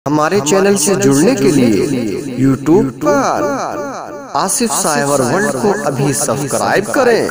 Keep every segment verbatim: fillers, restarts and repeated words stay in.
हमारे चैनल से जुड़ने के लिए यूट्यूब पर आसिफ साइबर वर्ल्ड को अभी सब्सक्राइब करें।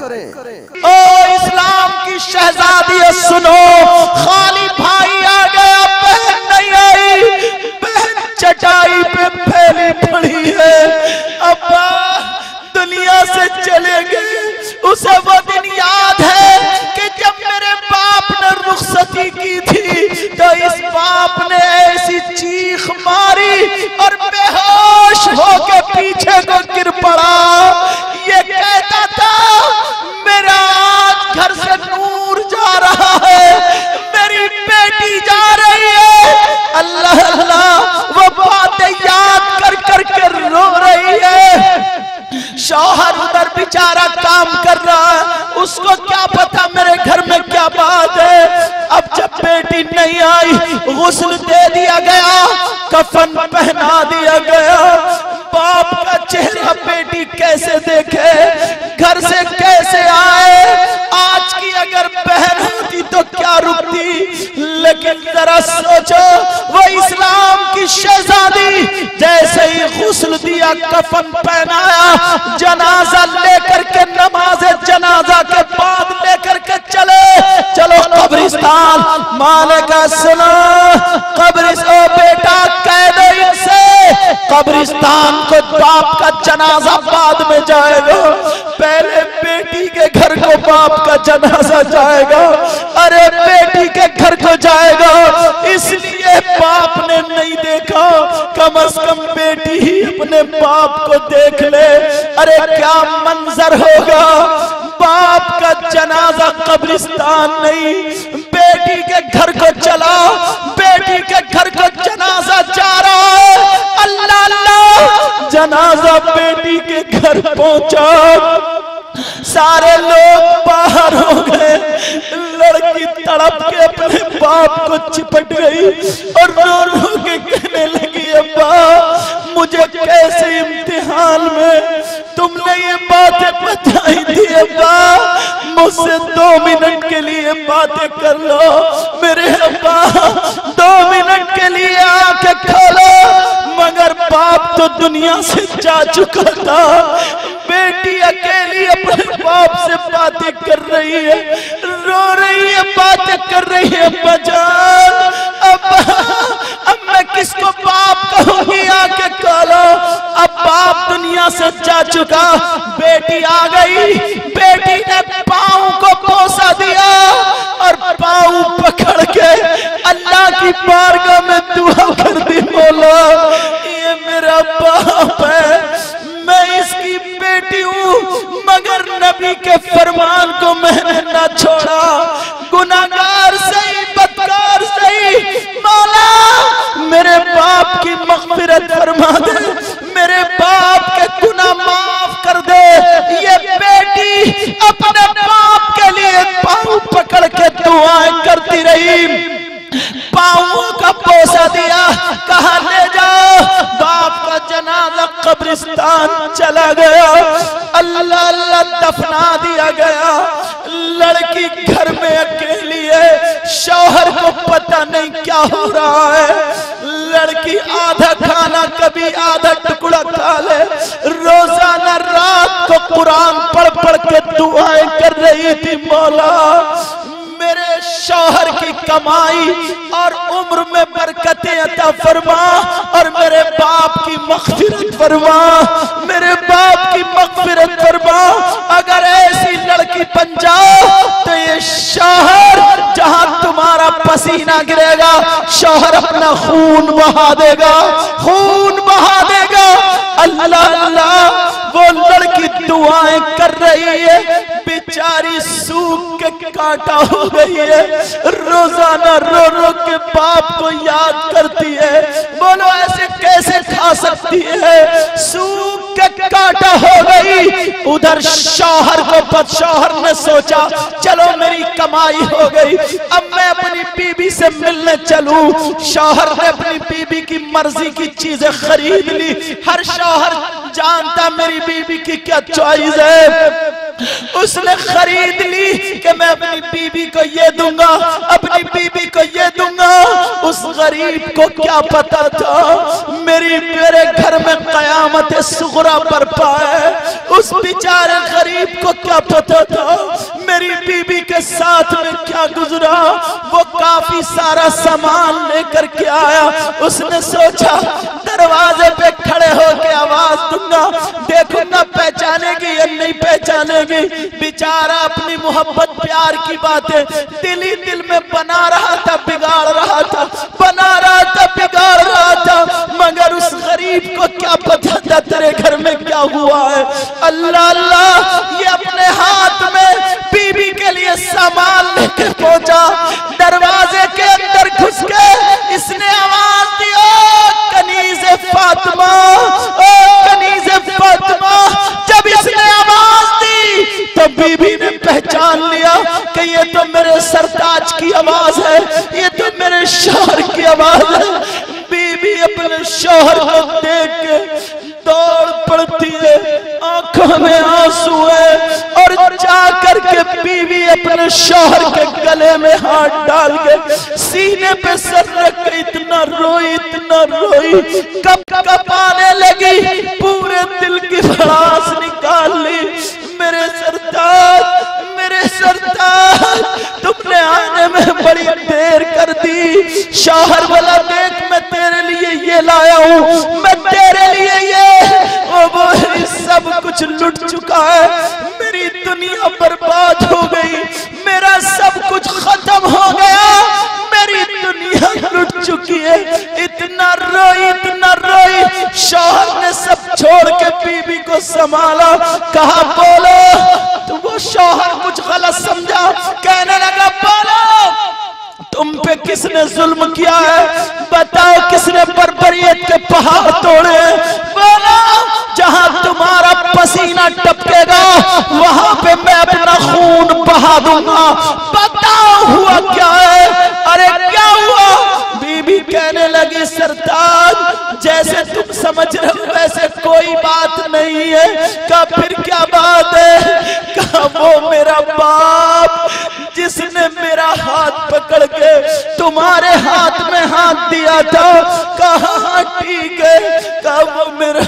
ओ इस्लाम की शहजादी सुनो, खाली भाई आ गया, बहन नहीं आई। बहन चटाई पे फैली पड़ी है, अब्बा दुनिया से चले गए। उसे वो दिन याद है कि जब मेरे बाप ने रुखसती की थी तो इस बाप ने ऐसी चीख मारी और बेहोश होकर पीछे को गिर पड़ा। ये कहता था मेरा आज घर से नूर जा रहा है, मेरी बेटी जा रही है। अल्लाह अल्लाह वो बातें याद कर कर के रो रही है। शौहर उधर बेचारा काम कर रहा है, उसको क्या पता मेरे घर में क्या बात है। अब जब बेटी नहीं आई, गुस्ल दे दिया गया, कफन पहना दिया गया। बाप का चेहरा बेटी कैसे देखे, घर से कैसे आए। आज की अगर बहन होती तो क्या रुकती, लेकिन जरा सोचो वो इस्लाम की शहजादी जैसे ही गुस्ल दिया, कफन पहनाया, जनाजा लेकर के नमाज जनाजा के बाद लेकर के चले चलो कब्रिस्तान। माले का सुनो, कब्रिस्तान बेटा कह दो इनसे, कब्रिस्तान को बाप का जनाजा बाद में जाएगा, पहले बेटी के घर को बाप का जनाजा जाएगा। अरे बेटी के घर को जाएगा, इसलिए बाप ने नहीं देखा, कम से कम बेटी ही अपने बाप को देख ले। अरे क्या मंजर होगा, बाप का जनाजा कब्रिस्तान नहीं, बेटी के घर को चला, बेटी के घर को जनाजा जा रहा है। अल्लाह अल्लाह, जनाजा बेटी के घर पहुंचा, सारे लोग बाहर हो गए। लड़की तड़प के अपने बाप को चिपट गई और रो रो के कहने लगी, अब्बा मुझे कैसे इम्तिहान में तुमने ये बातें बताई थी। अब्बा मुझसे दो मिनट के लिए बातें कर लो, मेरे अब्बा दो मिनट के लिए आंखें खोलो। मगर बाप तो दुनिया से जा चुका था, बेटी अकेली अपने बाप से बातें कर रही है, रो रही है, बातें कर रही है। बजान अब अब मैं किसको बाप कहूंगी, आके खोलो। अब बाप दुनिया से जा चुका, बेटी आ गई, बेटी ने पाँव को पोसा दिया और पाँव पकड़ के अल्लाह की बारगाह में दुआ कर दी, बोला ये मेरा बाप है, मैं इसकी बेटी हूँ, मगर नबी के फरमान को मैंने ना छोड़ा। गुनाहगार सही, बदकार सही, मौला मेरे बाप की मग़फ़िरत फरमा दे, मेरे बाप के गुनाह माफ कर दे। ये बेटी अपने बाप के लिए पाँव पकड़ के दुआएं करती रही, पाँवों का पोसा दिया, कहा ले जाओ। बाप का जनाजा कब्रिस्तान चला गया, अल्लाह अल्लाह दफना दिया गया। लड़की घर में अकेली है, शौहर को पता नहीं क्या हो रहा है। लड़की आधा खाना कभी आधा टुकड़ा खा ले, रोजाना रात को कुरान पढ़ पढ़ के दुआएं कर रही थी, मौला मेरे शौहर की कमाई और उम्र में बरकतें अता फरमा और मेरे बाप की मग़फ़िरत फरमा, मेरे बाप की मग़फ़िरत फरमा। अगर ऐसी लड़की बन जाओ तो ये शौहर जहां तुम्हारा पसीना गिरेगा, शौहर अपना खून बहा देगा, खून बहा देगा। अल्लाह अल्लाह, वो लड़की दुआएं कर रही है, बेचारी सूख के कांटा हो गई है, रोजाना रो रो के बाप को याद करती है। बोलो ऐसे कैसे खा सकती है, सूख के कांटा हो गई। उधर शौहर को पत शौहर ने सोचा चलो मेरी कमाई हो गई, अब मैं अपनी बीबी से मिलने चलूं। शौहर ने अपनी बीबी की मर्जी की चीजें खरीद ली। हर शौहर जानता मेरी बीबी की क्या चॉइस है। उसने खरीद ली कि मैं अपनी बीबी को ये दूंगा, अपनी बीबी को ये दूंगा। उस गरीब को क्या पता था मेरी मेरे घर में कयामत सुगरा बरपा है। उस बेचारे गरीब को क्या पता था मेरी बीबी के साथ में क्या गुजरा। वो काफी सारा सामान लेकर के आया। उसने सोचा दरवाजे पे खड़े होकर आवाज दूंगा, देखूंगा पहचानेगी या नहीं पहचानेगी। बेचारा अपनी मोहब्बत प्यार की बातें दिल ही दिल में बना रहा था, बिगाड़ रहा था, बना रहा था, बिगाड़ रहा था। मगर उस गरीब को क्या पता था तेरे घर में क्या हुआ है। अल्लाह अल्लाह, ये अपने हाथ में बीबी के लिए सामान लेकर पहुंचा। दरवाजे के अंदर घुस के इसने आवाज दी, ओ कनीज़े फातिमा, ओ कनीज़े फातिमा। जब इसने आवाज दी तो बीबी ने पहचान लिया कि ये तो मेरे सरताज की आवाज है, ये तो मेरे शौहर की आवाज है। बीबी अपने शौहर को देख के दौड़ पड़ती है, आंखों में आंसू है, और जा करके बीवी अपने शौहर के गले में हाथ डाल के सीने पे सर रख के इतना रोई, इतना रोई, कब कब आने लगी, पूरे दिल की भड़ास निकाल ली। मेरे सरताज, मेरे सरताज, तुमने आने में बड़ी देर कर दी। शौहर वाला देख, मैं तेरे लिए ये लाया हूँ, मैं तेरे लिए ये, ओ वो सब कुछ लुट चुका है। मेरी दुनिया बर्बाद हो गई, मेरा सब कुछ खत्म हो गया, मेरी दुनिया लुट चुकी है। इतना रोई, इतना रोई। शौहर ने सब छोड़ के बीबी को संभाला, कहा बोलो। तो वो शौहर कुछ गलत समझा, कहने लगा बोलो तुम पे किसने जुल्म किया है, बताओ किसने बर्बरियत के पहाड़ तोड़े। बोलो जहां तुम्हारा पसीना टपकेगा वहां पे मैं अपना खून बहा दूंगा, बताओ हुआ क्या है। अरे क्या हुआ? बीबी कहने लगी सरताज जैसे तुम समझ रहे हो वैसे कोई बात नहीं है। कहा फिर क्या बात है? कहा वो मेरा बाप जिसने मेरा हाथ पकड़ के तुम्हारे हाथ में हाथ दिया था। कहा ठीक है। कहा वो मेरा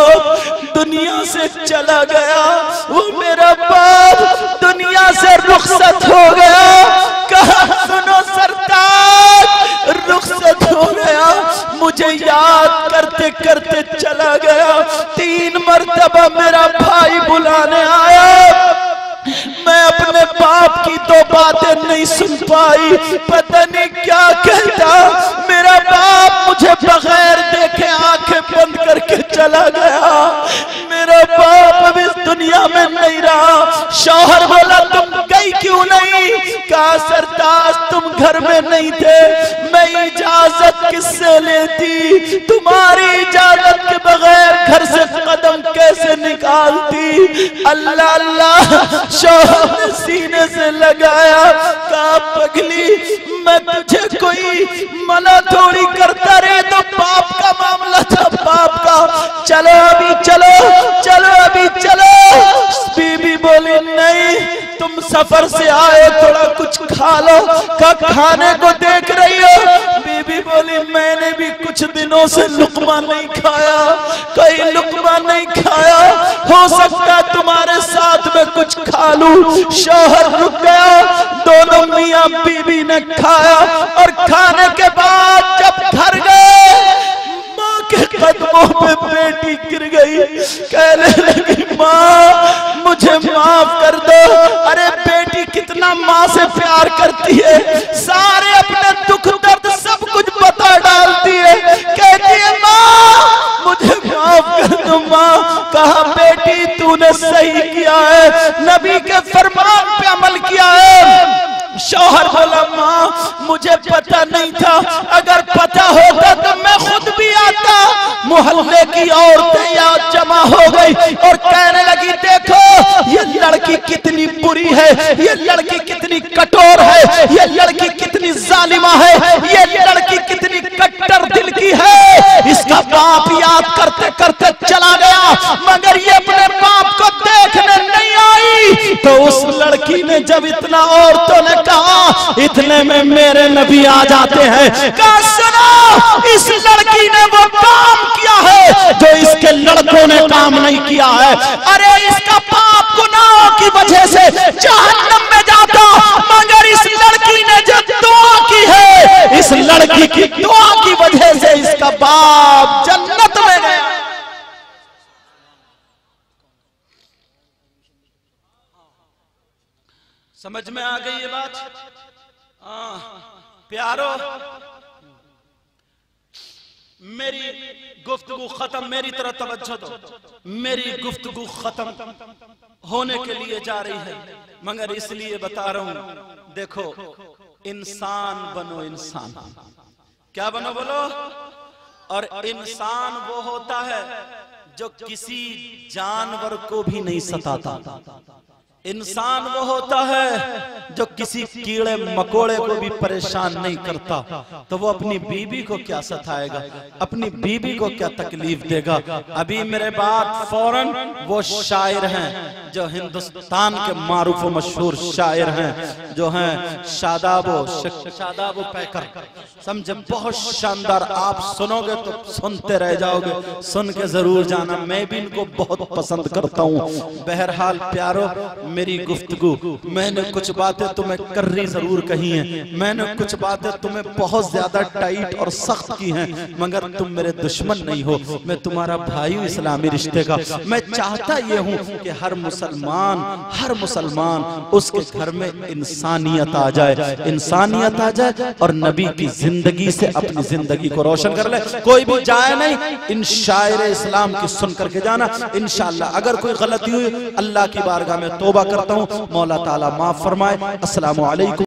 बाप दुनिया से चला गया, वो मेरा बाप दुनिया से रुखसत हो गया। कहा सुनो सरताज, रुखसत हो गया, मुझे याद करते करते चला गया। तीन मर्तबा मेरा भाई बुलाने आया, मैं अपने बाप की दो बातें नहीं सुन पाई, पता नहीं क्या कहता। मेरा बाप मुझे बगैर देखे आंखें बंद करके चला गया। मेरा बाप अब इस दुनिया में नहीं रहा। शौहर बोला तुम गई क्यों नहीं? कहा सरताज तुम घर में नहीं थे, मैं इजाजत किससे लेती? तुम्हारी इजाजत के बगैर घर से कदम कैसे निकालती? अल्लाह अल्लाह, शौहर ने सीने से लगाया। कहा पगली मैं तुझे कोई मना थोड़ी करता रहे, तो बाप का मामला था, बाप का। चलो अभी चलो, चलो अभी चलो। बीबी बोली नहीं तुम सफर से आए, थोड़ा कुछ खा लो। का खाने को देख रही हो? बीबी बोली मैंने भी कुछ दिनों से लुकमा नहीं खाया, कोई लुकमा नहीं खाया, हो सकता है तुम्हारे साथ में कुछ खा लूं। शौहर रुक गया, दोनों मियां बीबी ने खाया, और खाने के बाद जब घर गए माँ के कदमों पे बेटी गिर गई, कहने लगी माँ मुझे माफ कर दो। अरे बेटी कितना माँ से प्यार करती है, सारे अपने दुख दर्द सब कुछ बता डालती है, कहती है माँ मुझे माफ कर दो माँ। कहा बेटी तूने सही किया है, नबी के फरमान पे अमल किया है। शौहर बोला माँ मुझे पता नहीं था, अगर पता होता तो मैं खुद भी आता। मोहल्ले की औरतें यहाँ जमा हो गई और कहने लगी देखो ये लड़की कितनी बुरी है, ये लड़की कितनी कठोर है, ये लड़की कितनी जालिमा है, ये लड़की कितनी कट्टर दिल की है। इसका बाप याद करते करते चला गया, मगर ये अपने बाप को देखने नहीं आई। सीने में मेरे नबी आ जाते हैं। कहा सुनो, इस लड़की ने वो काम किया है जो इसके लड़कों ने काम नहीं किया है। अरे इसका पाप गुनाहों की वजह से जहन्नम में जाता, मगर इस लड़की ने जो दुआ की है, इस लड़की की दुआ की वजह से इसका बाप जन्नत में गया। समझ में आ गई ये बात? हाँ प्यारो, मेरी गुफ्तगू खत्म, मेरी तरह तवज्जो दो। मेरी गुफ्तगू खत्म होने के लिए जा रही है, मगर इसलिए बता रहा हूं, देखो इंसान बनो, इंसान। क्या बनो बोलो? और इंसान वो होता है जो किसी जानवर को भी नहीं सताता। इंसान वो होता है जो किसी कीड़े मकोड़े को भी परेशान नहीं करता। तो वो अपनी बीबी को क्या सताएगा, अपनी बीबी को क्या तकलीफ देगा? अभी मेरे बाद फौरन वो शायर हैं जो हिंदुस्तान के मारूफ व मशहूर शायर हैं, जो हैं शादाबो शादाबो पैकर। समझे? बहुत शानदार, आप सुनोगे तो सुनते रह जाओगे, सुन के जरूर जाना। मैं भी इनको बहुत पसंद करता हूँ। बहरहाल प्यारो, मेरी गुफ्तगू, मैंने कुछ बातें तुम्हें कर्री जरूर कही हैं, मैंने कुछ बातें तुम्हें बहुत ज्यादा टाइट और सख्त की हैं, मगर तुम मेरे दुश्मन नहीं हो, मैं तुम्हारा भाई हूं इस्लामी रिश्ते का। मैं चाहता ये हूं कि हर मुसलमान हर मुसलमान उसके घर में इंसानियत आ जाए, इंसानियत आ जाए और नबी की जिंदगी से अपनी जिंदगी को रोशन कर ले। कोई भी जाए नहीं, इन शायर इस्लाम की सुन करके जाना इंशाअल्लाह। अगर कोई गलती हुई, अल्लाह की बारगाह में तौबा करता हूँ, मौला ताला माफ फरमाए। अस्सलामु अलैकुम।